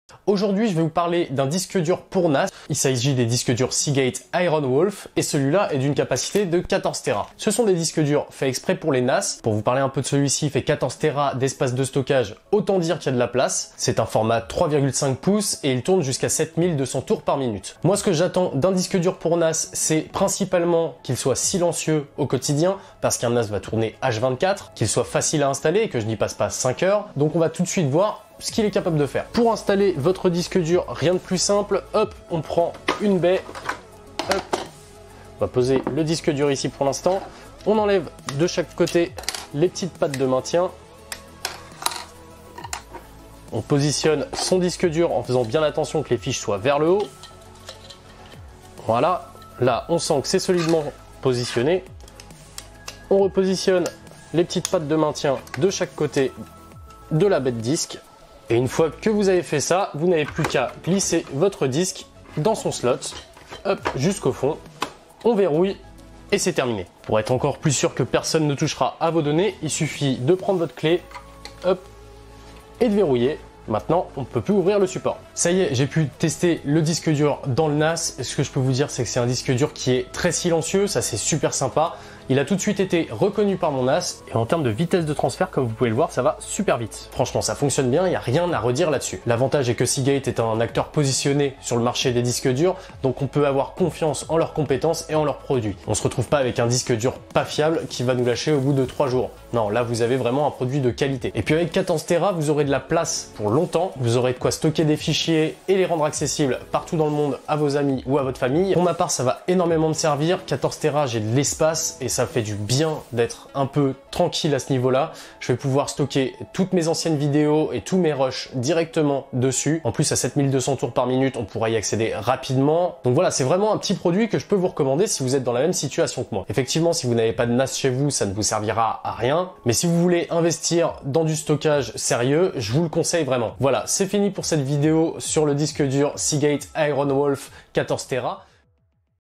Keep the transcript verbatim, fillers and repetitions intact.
Aujourd'hui, je vais vous parler d'un disque dur pour N A S. Il s'agit des disques durs Seagate IronWolf et celui-là est d'une capacité de quatorze téra. Ce sont des disques durs faits exprès pour les N A S. Pour vous parler un peu de celui-ci, il fait quatorze téra d'espace de stockage, autant dire qu'il y a de la place. C'est un format trois virgule cinq pouces et il tourne jusqu'à sept mille deux cents tours par minute. Moi, ce que j'attends d'un disque dur pour N A S, c'est principalement qu'il soit silencieux au quotidien, parce qu'un N A S va tourner H vingt-quatre, qu'il soit facile à installer et que je n'y passe pas cinq heures. Donc on va tout de suite voir ce qu'il est capable de faire. Pour installer votre disque dur, rien de plus simple. Hop, on prend une baie. Hop. On va poser le disque dur ici pour l'instant. On enlève de chaque côté les petites pattes de maintien. On positionne son disque dur en faisant bien attention que les fiches soient vers le haut. Voilà. Là, on sent que c'est solidement positionné. On repositionne les petites pattes de maintien de chaque côté de la baie de disque. Et une fois que vous avez fait ça, vous n'avez plus qu'à glisser votre disque dans son slot, hop, jusqu'au fond. On verrouille et c'est terminé. Pour être encore plus sûr que personne ne touchera à vos données, il suffit de prendre votre clé, hop, et de verrouiller. Maintenant, on ne peut plus ouvrir le support. Ça y est, j'ai pu tester le disque dur dans le N A S. Ce que je peux vous dire, c'est que c'est un disque dur qui est très silencieux, ça c'est super sympa. Il a tout de suite été reconnu par mon N A S. Et en termes de vitesse de transfert, comme vous pouvez le voir, ça va super vite. Franchement, ça fonctionne bien, il n'y a rien à redire là-dessus. L'avantage est que Seagate est un acteur positionné sur le marché des disques durs, donc on peut avoir confiance en leurs compétences et en leurs produits. On ne se retrouve pas avec un disque dur pas fiable qui va nous lâcher au bout de trois jours. Non, là vous avez vraiment un produit de qualité. Et puis avec quatorze téra, vous aurez de la place pour longtemps. Vous aurez de quoi stocker des fichiers et les rendre accessibles partout dans le monde à vos amis ou à votre famille. Pour ma part, ça va énormément me servir. quatorze téra, j'ai de l'espace et ça fait du bien d'être un peu tranquille à ce niveau-là. Je vais pouvoir stocker toutes mes anciennes vidéos et tous mes rushs directement dessus. En plus, à sept mille deux cents tours par minute, on pourra y accéder rapidement. Donc voilà, c'est vraiment un petit produit que je peux vous recommander si vous êtes dans la même situation que moi. Effectivement, si vous n'avez pas de N A S chez vous, ça ne vous servira à rien. Mais si vous voulez investir dans du stockage sérieux, je vous le conseille vraiment. Voilà, c'est fini pour cette vidéo sur le disque dur Seagate IronWolf quatorze téra.